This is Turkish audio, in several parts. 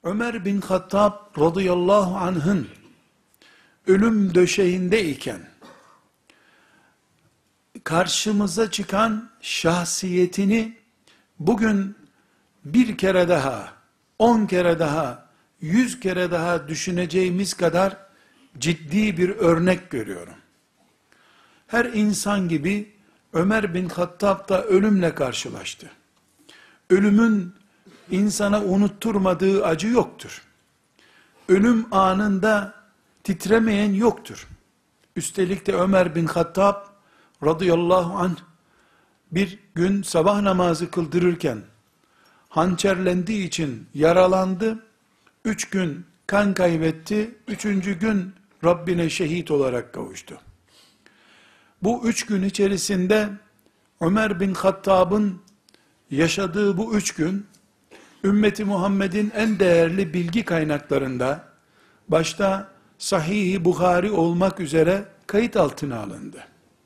Ömer bin Hattab radıyallahu anh'ın ölüm döşeğindeyken karşımıza çıkan şahsiyetini bugün bir kere daha, 10 kere daha, 100 kere daha düşüneceğimiz kadar ciddi bir örnek görüyorum. Her insan gibi Ömer bin Hattab da ölümle karşılaştı. Ölümün insana unutturmadığı acı yoktur. Ölüm anında titremeyen yoktur. Üstelik de Ömer bin Hattab radıyallahu anh bir gün sabah namazı kıldırırken hançerlendiği için yaralandı. 3 gün kan kaybetti. 3. gün Rabbine şehit olarak kavuştu. Bu 3 gün içerisinde Ömer bin Hattab'ın yaşadığı bu 3 gün ümmeti Muhammed'in en değerli bilgi kaynaklarında başta Sahih-i Buhari olmak üzere kayıt altına alındı.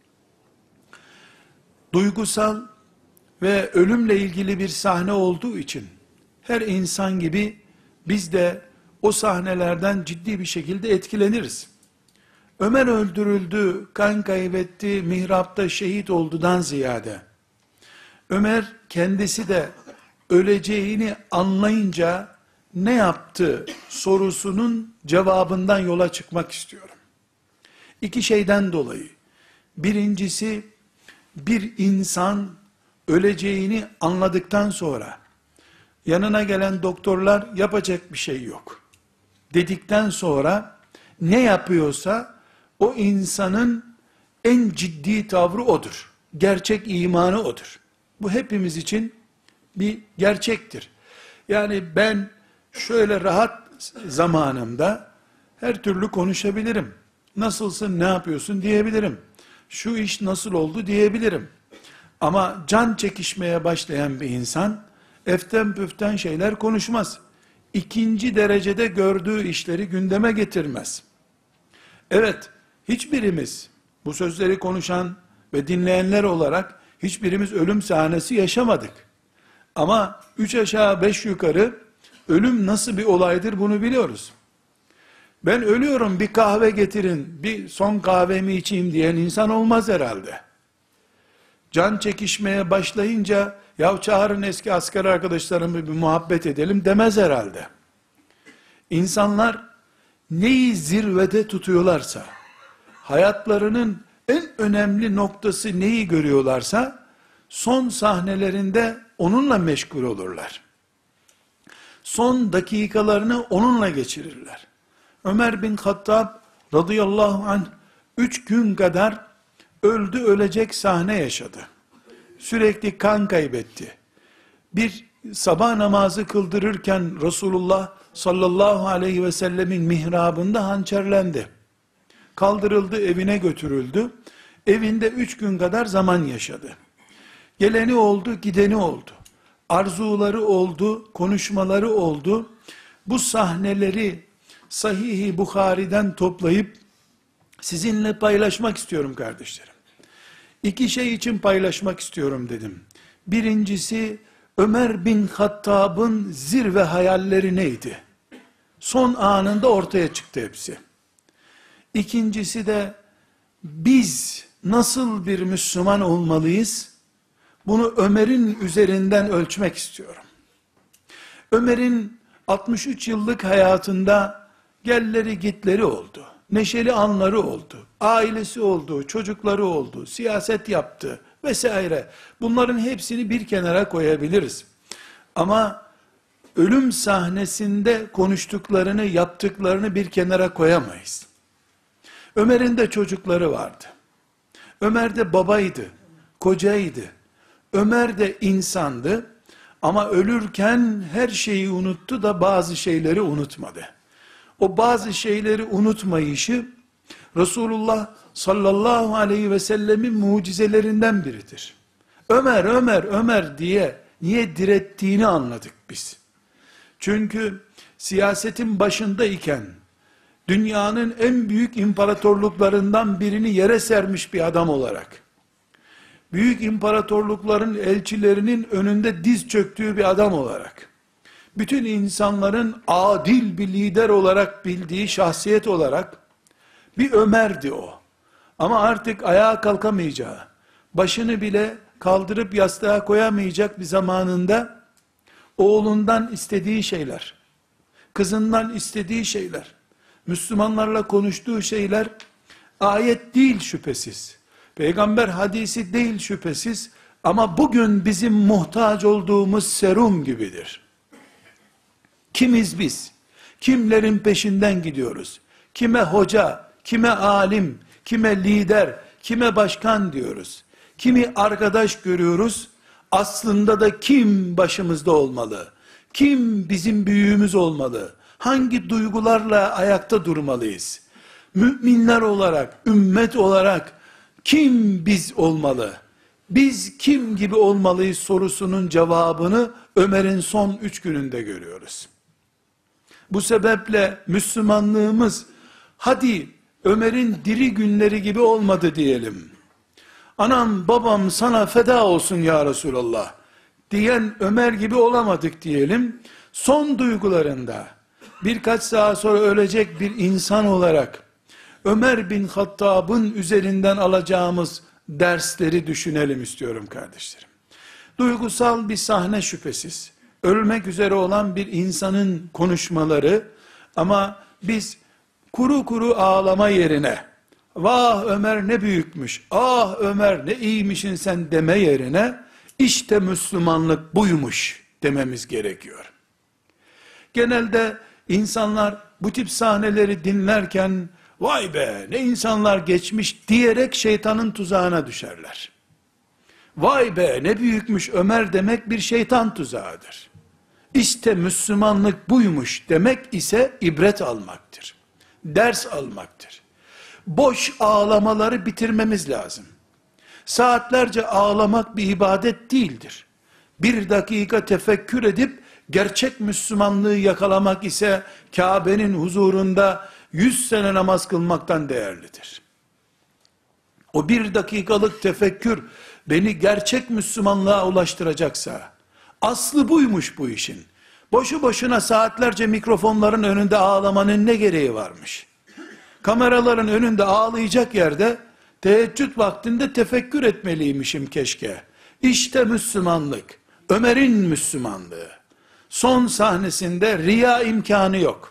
Duygusal ve ölümle ilgili bir sahne olduğu için her insan gibi biz de o sahnelerden ciddi bir şekilde etkileniriz. Ömer öldürüldü, kan kaybetti, mihrapta şehit oldudan ziyade Ömer kendisi de öleceğini anlayınca ne yaptı sorusunun cevabından yola çıkmak istiyorum. 2 şeyden dolayı. Birincisi, bir insan öleceğini anladıktan sonra yanına gelen doktorlar yapacak bir şey yok dedikten sonra ne yapıyorsa o insanın en ciddi tavrı odur. Gerçek imanı odur. Bu hepimiz için bir gerçektir. Yani ben şöyle rahat zamanımda her türlü konuşabilirim. Nasılsın, ne yapıyorsun diyebilirim. Şu iş nasıl oldu diyebilirim. Ama can çekişmeye başlayan bir insan eften püften şeyler konuşmaz. 2. derecede gördüğü işleri gündeme getirmez. Evet, hiçbirimiz bu sözleri konuşan ve dinleyenler olarak hiçbirimiz ölüm sahnesi yaşamadık. Ama 3 aşağı 5 yukarı ölüm nasıl bir olaydır bunu biliyoruz. Ben ölüyorum, bir kahve getirin, bir son kahvemi içeyim diyen insan olmaz herhalde. Can çekişmeye başlayınca ya çağırın eski asker arkadaşlarımı bir muhabbet edelim demez herhalde. İnsanlar neyi zirvede tutuyorlarsa, hayatlarının en önemli noktası neyi görüyorlarsa, son sahnelerinde onunla meşgul olurlar. Son dakikalarını onunla geçirirler. Ömer bin Hattab radıyallahu anh 3 gün kadar öldü ölecek sahne yaşadı. Sürekli kan kaybetti. Bir sabah namazı kıldırırken Resulullah sallallahu aleyhi ve sellemin mihrabında hançerlendi. Kaldırıldı, evine götürüldü. Evinde 3 gün kadar zaman yaşadı. Geleni oldu, gideni oldu. Arzuları oldu, konuşmaları oldu. Bu sahneleri Sahih-i Buhari'den toplayıp sizinle paylaşmak istiyorum kardeşlerim. 2 şey için paylaşmak istiyorum dedim. Birincisi, Ömer bin Hattab'ın zirve hayalleri neydi? Son anında ortaya çıktı hepsi. İkincisi de biz nasıl bir Müslüman olmalıyız? Bunu Ömer'in üzerinden ölçmek istiyorum. Ömer'in 63 yıllık hayatında gelleri gitleri oldu. Neşeli anları oldu. Ailesi oldu, çocukları oldu, siyaset yaptı vesaire. Bunların hepsini bir kenara koyabiliriz. Ama ölüm sahnesinde konuştuklarını, yaptıklarını bir kenara koyamayız. Ömer'in de çocukları vardı. Ömer de babaydı, kocaydı. Ömer de insandı ama ölürken her şeyi unuttu da bazı şeyleri unutmadı. O bazı şeyleri unutmayışı Resulullah sallallahu aleyhi ve sellemin mucizelerinden biridir. Ömer, Ömer, Ömer diye niye direttiğini anladık biz. Çünkü siyasetin başındayken dünyanın en büyük imparatorluklarından birini yere sermiş bir adam olarak, büyük imparatorlukların elçilerinin önünde diz çöktüğü bir adam olarak, bütün insanların adil bir lider olarak bildiği şahsiyet olarak bir Ömer'di o. Ama artık ayağa kalkamayacağı, başını bile kaldırıp yastığa koyamayacak bir zamanında oğlundan istediği şeyler, kızından istediği şeyler, Müslümanlarla konuştuğu şeyler ayet değil şüphesiz. Peygamber hadisi değil şüphesiz. Ama bugün bizim muhtaç olduğumuz serum gibidir. Kimiz biz? Kimlerin peşinden gidiyoruz? Kime hoca, kime alim, kime lider, kime başkan diyoruz? Kimi arkadaş görüyoruz? Aslında da kim başımızda olmalı? Kim bizim büyüğümüz olmalı? Hangi duygularla ayakta durmalıyız? Müminler olarak, ümmet olarak kim biz olmalı? Biz kim gibi olmalıyız sorusunun cevabını Ömer'in son 3 gününde görüyoruz. Bu sebeple Müslümanlığımız, hadi Ömer'in diri günleri gibi olmadı diyelim. Anam babam sana feda olsun ya Resulallah diyen Ömer gibi olamadık diyelim. Son duygularında birkaç saat sonra ölecek bir insan olarak Ömer bin Hattab'ın üzerinden alacağımız dersleri düşünelim istiyorum kardeşlerim. Duygusal bir sahne şüphesiz. Ölmek üzere olan bir insanın konuşmaları, ama biz kuru kuru ağlama yerine, vah Ömer ne büyükmüş, ah Ömer ne iyiymişsin sen deme yerine, işte Müslümanlık buymuş dememiz gerekiyor. Genelde insanlar bu tip sahneleri dinlerken, vay be ne insanlar geçmiş diyerek şeytanın tuzağına düşerler. Vay be ne büyükmüş Ömer demek bir şeytan tuzağıdır. İşte Müslümanlık buymuş demek ise ibret almaktır. Ders almaktır. Boş ağlamaları bitirmemiz lazım. Saatlerce ağlamak bir ibadet değildir. Bir dakika tefekkür edip gerçek Müslümanlığı yakalamak ise Kabe'nin huzurunda 100 sene namaz kılmaktan değerlidir. O bir dakikalık tefekkür beni gerçek Müslümanlığa ulaştıracaksa, aslı buymuş bu işin. Boşu boşuna saatlerce mikrofonların önünde ağlamanın ne gereği varmış? Kameraların önünde ağlayacak yerde, teheccüd vaktinde tefekkür etmeliymişim keşke. İşte Müslümanlık, Ömer'in Müslümanlığı. Son sahnesinde riya imkanı yok.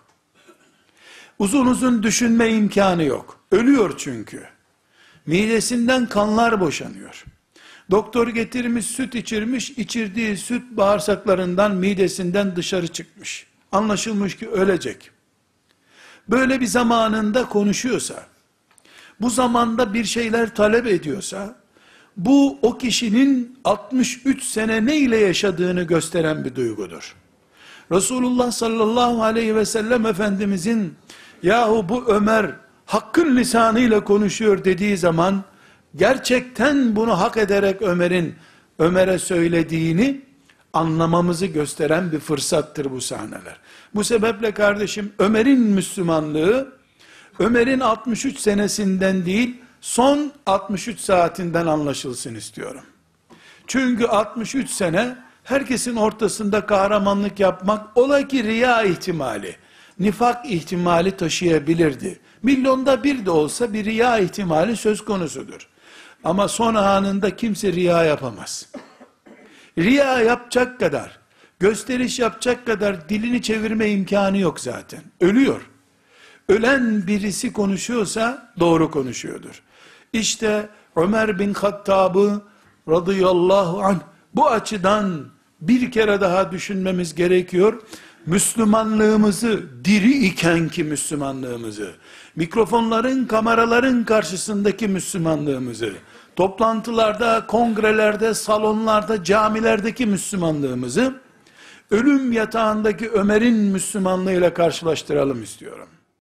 Uzun uzun düşünme imkanı yok. Ölüyor çünkü. Midesinden kanlar boşanıyor. Doktor getirmiş, süt içirmiş, içirdiği süt bağırsaklarından, midesinden dışarı çıkmış. Anlaşılmış ki ölecek. Böyle bir zamanında konuşuyorsa, bu zamanda bir şeyler talep ediyorsa, bu o kişinin 63 sene ne ile yaşadığını gösteren bir duygudur. Resulullah sallallahu aleyhi ve sellem Efendimizin, yahu bu Ömer hakkın lisanıyla konuşuyor dediği zaman, gerçekten bunu hak ederek Ömer'e söylediğini anlamamızı gösteren bir fırsattır bu sahneler. Bu sebeple kardeşim, Ömer'in Müslümanlığı, Ömer'in 63 senesinden değil, son 63 saatinden anlaşılsın istiyorum. Çünkü 63 sene, herkesin ortasında kahramanlık yapmak, ola ki riya ihtimali, nifak ihtimali taşıyabilirdi. Milyonda bir de olsa bir riya ihtimali söz konusudur. Ama son anında kimse riya yapamaz. Riya yapacak kadar, gösteriş yapacak kadar dilini çevirme imkanı yok zaten. Ölüyor. Ölen birisi konuşuyorsa doğru konuşuyordur. İşte Ömer bin Hattab'ı radıyallahu anh bu açıdan bir kere daha düşünmemiz gerekiyor. Müslümanlığımızı, diri ikenki Müslümanlığımızı, mikrofonların, kameraların karşısındaki Müslümanlığımızı, toplantılarda, kongrelerde, salonlarda, camilerdeki Müslümanlığımızı, ölüm yatağındaki Ömer'in Müslümanlığıyla karşılaştıralım istiyorum.